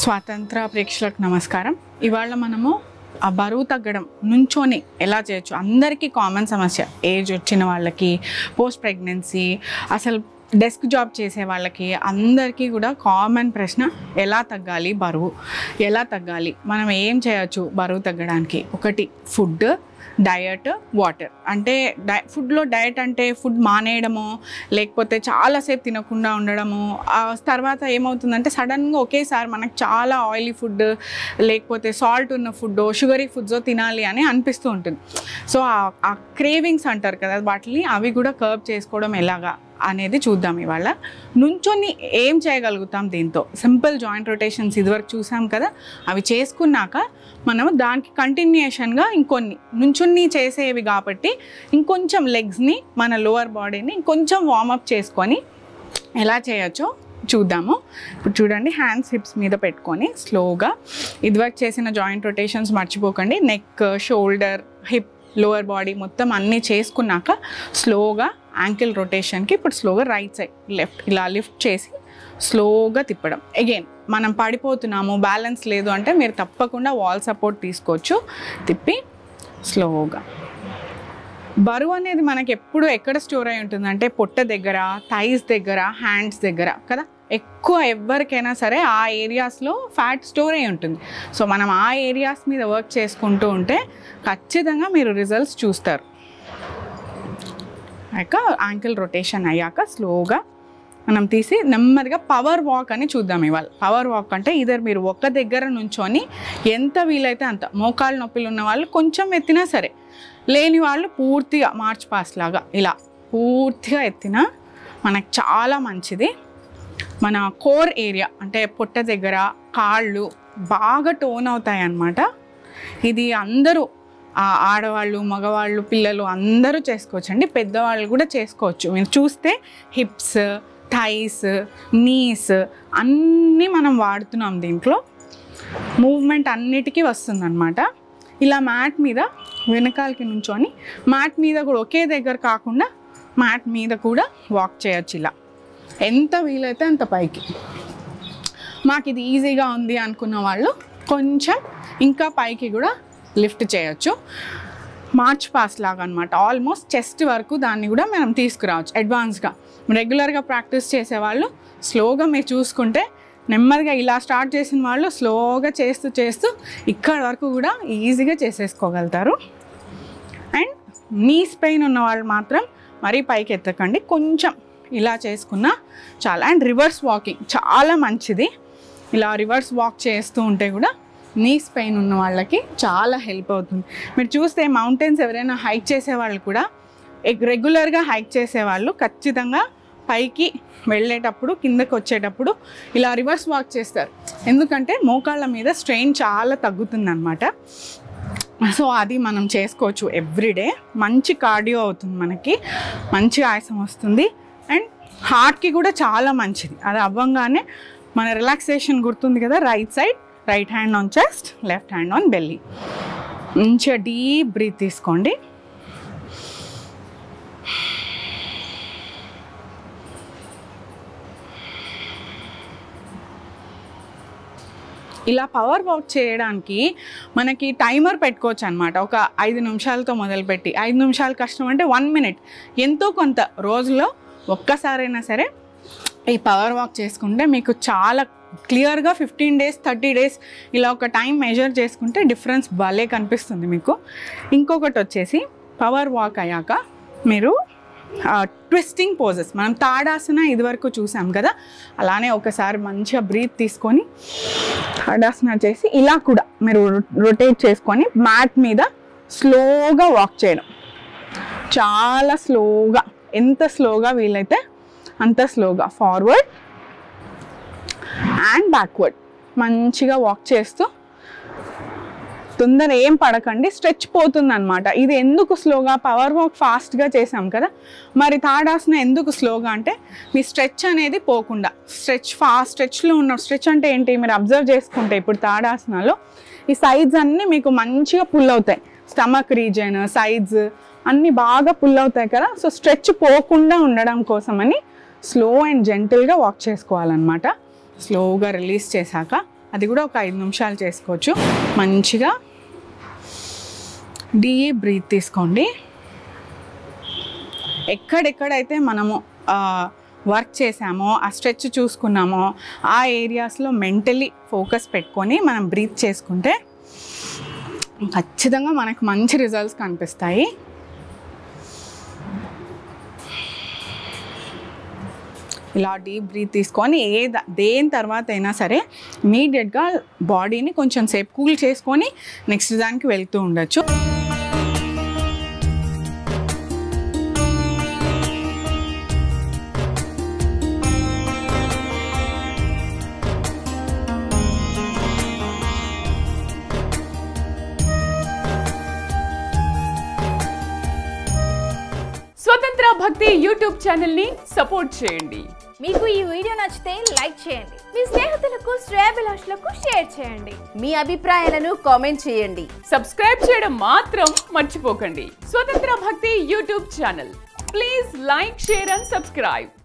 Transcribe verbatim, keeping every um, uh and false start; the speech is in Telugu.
స్వాతంత్ర ప్రేక్షకులకు నమస్కారం. ఇవాళ మనము ఆ బరువు తగ్గడం నుంచోని ఎలా చేయొచ్చు, అందరికీ కామన్ సమస్య. ఏజ్ వచ్చిన వాళ్ళకి, పోస్ట్ ప్రెగ్నెన్సీ, అసలు డెస్క్ జాబ్ చేసే వాళ్ళకి అందరికీ కూడా కామన్ ప్రశ్న, ఎలా తగ్గాలి బరువు, ఎలా తగ్గాలి, మనం ఏం చేయొచ్చు బరువు తగ్గడానికి? ఒకటి ఫుడ్, డయట్, వాటర్. అంటే డై ఫుడ్లో డయట్ అంటే ఫుడ్ మానేయడము, లేకపోతే చాలాసేపు తినకుండా ఉండడము. తర్వాత ఏమవుతుందంటే సడన్గా ఒకేసారి మనకు చాలా ఆయిలీ ఫుడ్, లేకపోతే సాల్ట్ ఉన్న ఫుడ్, షుగరీ ఫుడ్స్ తినాలి అని అనిపిస్తూ ఉంటుంది. సో ఆ క్రేవింగ్స్ అంటారు కదా, వాటిని అవి కూడా కర్బ్ చేసుకోవడం ఎలాగా అనేది చూద్దాం. ఇవాళ నుంచొని ఏం చేయగలుగుతాం దీంతో? సింపుల్ జాయింట్ రొటేషన్స్ ఇదివరకు చూసాం కదా, అవి చేసుకున్నాక మనము దానికి కంటిన్యూషన్గా ఇంకొన్ని నుంచుని చేసేవి కాబట్టి ఇంకొంచెం లెగ్స్ని, మన లోవర్ బాడీని ఇంకొంచెం వార్మప్ చేసుకొని ఎలా చేయొచ్చో చూద్దాము. ఇప్పుడు చూడండి, హ్యాండ్స్ హిప్స్ మీద పెట్టుకొని స్లోగా ఇదివరకు చేసిన జాయింట్ రొటేషన్స్ మర్చిపోకండి. Neck, shoulder, hip, lower body మొత్తం అన్నీ చేసుకున్నాక స్లోగా యాంకిల్ రొటేషన్కి ఇప్పుడు స్లోగా రైట్ సైడ్ లెఫ్ట్ ఇలా లిఫ్ట్ చేసి స్లోగా తిప్పడం. అగైన్ మనం పడిపోతున్నాము, బ్యాలెన్స్ లేదు అంటే మీరు తప్పకుండా వాల్ సపోర్ట్ తీసుకోవచ్చు. తిప్పి స్లోగా. బరువు అనేది మనకి ఎప్పుడు ఎక్కడ స్టోర్ అయి ఉంటుందంటే పొట్ట దగ్గర, థైస్ దగ్గర, హ్యాండ్స్ దగ్గర కదా. ఎక్కువ ఎవరికైనా సరే ఆ ఏరియాస్లో ఫ్యాట్ స్టోర్ అయి ఉంటుంది. సో మనం ఆ ఏరియాస్ మీద వర్క్ చేసుకుంటూ ఉంటే ఖచ్చితంగా మీరు రిజల్ట్స్ చూస్తారు. అయ్యాక యాంకిల్ రొటేషన్ అయ్యాక స్లోగా మనం తీసి నెమ్మదిగా పవర్ వాక్ అని చూద్దాం. ఇవాళ పవర్ వాక్ అంటే ఇద్దరు మీరు ఒక్క దగ్గర నుంచొని ఎంత వీలైతే అంత, మోకాళ్ళ నొప్పులు ఉన్న వాళ్ళు కొంచెం ఎత్తినా సరే, లేని వాళ్ళు పూర్తిగా మార్చ్ పాస్ట్ లాగా ఇలా పూర్తిగా ఎత్తినా మనకు చాలా మంచిది. మన కోర్ ఏరియా అంటే పొట్ట దగ్గర కాళ్ళు బాగా టోన్ అవుతాయి అన్నమాట. ఇది అందరూ ఆడవాళ్ళు, మగవాళ్ళు, పిల్లలు అందరూ చేసుకోవచ్చు అండి, పెద్దవాళ్ళు కూడా చేసుకోవచ్చు. మీరు చూస్తే హిప్స్, థైస్, నీస్ అన్నీ మనం వాడుతున్నాం దీంట్లో. మూవ్మెంట్ అన్నిటికీ వస్తుందన్నమాట. ఇలా మ్యాట్ మీద వెనకాలకి నుంచొని మ్యాట్ మీద కూడా ఒకే దగ్గర కాకుండా మ్యాట్ మీద కూడా వాక్ చేయొచ్చు. ఇలా ఎంత వీలైతే అంత పైకి. మాకు ఇది ఈజీగా ఉంది అనుకున్న వాళ్ళు కొంచెం ఇంకా పైకి కూడా లిఫ్ట్ చేయొచ్చు. మార్చ్ పాస్ లాగా అనమాట. ఆల్మోస్ట్ చెస్ట్ వరకు దాన్ని కూడా మనం తీసుకురావచ్చు అడ్వాన్స్గా. రెగ్యులర్గా ప్రాక్టీస్ చేసేవాళ్ళు స్లోగా మీరు చూసుకుంటే నెమ్మదిగా ఇలా స్టార్ట్ చేసిన వాళ్ళు స్లోగా చేస్తూ చేస్తూ ఇక్కడ వరకు కూడా ఈజీగా చేసేసుకోగలుగుతారు. అండ్ నీస్ పెయిన్ ఉన్న వాళ్ళు మాత్రం మరీ పైకి ఎత్తకండి, కొంచెం ఇలా చేసుకున్నా చాలా. అండ్ రివర్స్ వాకింగ్ చాలా మంచిది. ఇలా రివర్స్ వాక్ చేస్తూ ఉంటే కూడా నీస్ పెయిన్ ఉన్న వాళ్ళకి చాలా హెల్ప్ అవుతుంది. మీరు చూస్తే మౌంటైన్స్ ఎవరైనా హైక్ చేసేవాళ్ళు కూడా, రెగ్యులర్గా హైక్ చేసేవాళ్ళు ఖచ్చితంగా పైకి వెళ్ళేటప్పుడు, కిందకి వచ్చేటప్పుడు ఇలా రివర్స్ వాక్ చేస్తారు. ఎందుకంటే మోకాళ్ళ మీద స్ట్రెయిన్ చాలా తగ్గుతుంది అన్నమాట. సో అది మనం చేసుకోవచ్చు ఎవ్రీడే. మంచి కార్డియో అవుతుంది, మనకి మంచి ఆయాసం వస్తుంది. అండ్ హార్ట్కి కూడా చాలా మంచిది. అది అవ్వంగానే మన రిలాక్సేషన్ గుర్తుంది కదా. Right side, right hand on chest, left hand on belly. మంచిగా డీప్ బ్రీత్ తీసుకోండి. ఇలా పవర్ వాక్ చేయడానికి మనకి టైమర్ పెట్టుకోవచ్చు అనమాట. ఒక ఐదు నిమిషాలతో మొదలుపెట్టి, ఐదు నిమిషాలు కష్టం అంటే వన్ మినిట్ ఎంతో కొంత రోజులో ఒక్కసారైనా సరే ఈ పవర్ వాక్ చేసుకుంటే మీకు చాలా క్లియర్గా ఫిఫ్టీన్ డేస్ థర్టీ డేస్ ఇలా ఒక టైం మెజర్ చేసుకుంటే డిఫరెన్స్ భలే కనిపిస్తుంది మీకు. ఇంకొకటి వచ్చేసి పవర్ వాక్ అయ్యాక మీరు ట్విస్టింగ్ పోజెస్, మనం తాడాసన ఇదివరకు చూసాం కదా, అలానే ఒకసారి మంచిగా బ్రీత్ తీసుకొని తాడాసన చేసి ఇలా కూడా మీరు రొటేట్ చేసుకొని మ్యాట్ మీద స్లోగా వాక్ చేయడం. చాలా స్లోగా, ఎంత స్లోగా వీలైతే అంత స్లోగా ఫార్వర్డ్ అండ్ బ్యాక్వర్డ్ మంచిగా వాక్ చేస్తూ, తొందర ఏం పడకండి, స్ట్రెచ్ పోతుంది అనమాట. ఇది ఎందుకు స్లోగా? పవర్ వాక్ ఫాస్ట్గా చేసాం కదా, మరి తాడాసన ఎందుకు స్లోగా అంటే మీ స్ట్రెచ్ అనేది పోకుండా. స్ట్రెచ్ ఫాస్ట్ స్ట్రెచ్లో ఉన్న, స్ట్రెచ్ అంటే ఏంటి మీరు అబ్జర్వ్ చేసుకుంటే ఇప్పుడు తాడాసనలో ఈ సైడ్స్ అన్నీ మీకు మంచిగా పుల్ అవుతాయి. స్టమక్ రీజన్, సైడ్స్ అన్నీ బాగా పుల్ అవుతాయి కదా. సో స్ట్రెచ్ పోకుండా ఉండడం కోసమని స్లో అండ్ జెంటిల్గా వాక్ చేసుకోవాలన్నమాట. స్లోగా రిలీజ్ చేశాక అది కూడా ఒక ఐదు నిమిషాలు చేసుకోవచ్చు. మంచిగా డీప్ బ్రీత్ తీసుకోండి. ఎక్కడెక్కడైతే మనము వర్క్ చేసామో, ఆ స్ట్రెచ్ చూసుకున్నామో, ఆ ఏరియాస్లో మెంటలీ ఫోకస్ పెట్టుకొని మనం బ్రీత్ చేసుకుంటే ఖచ్చితంగా మనకు మంచి రిజల్ట్స్ కనిపిస్తాయి. ఇలా డీప్ బ్రీత్ తీసుకొని ఏ దేని తర్వాత అయినా సరే ఇమీడియట్గా బాడీని కొంచెం సేపు కూల్ చేసుకొని నెక్స్ట్ దానికి వెళ్తూ ఉండొచ్చు. స్వతంత్ర భక్తి యూట్యూబ్ ఛానల్ ని సపోర్ట్ చేయండి. మీకు ఈ వీడియో నచ్చితే లైక్ చేయండి, మీ స్నేహితులకు శ్రేయోభిలాషులకు షేర్ చేయండి, మీ అభిప్రాయాలను కామెంట్ చేయండి, సబ్స్క్రైబ్ చేయడం మాత్రం మర్చిపోకండి. Swatantra Bhakti YouTube channel, please like, share and subscribe.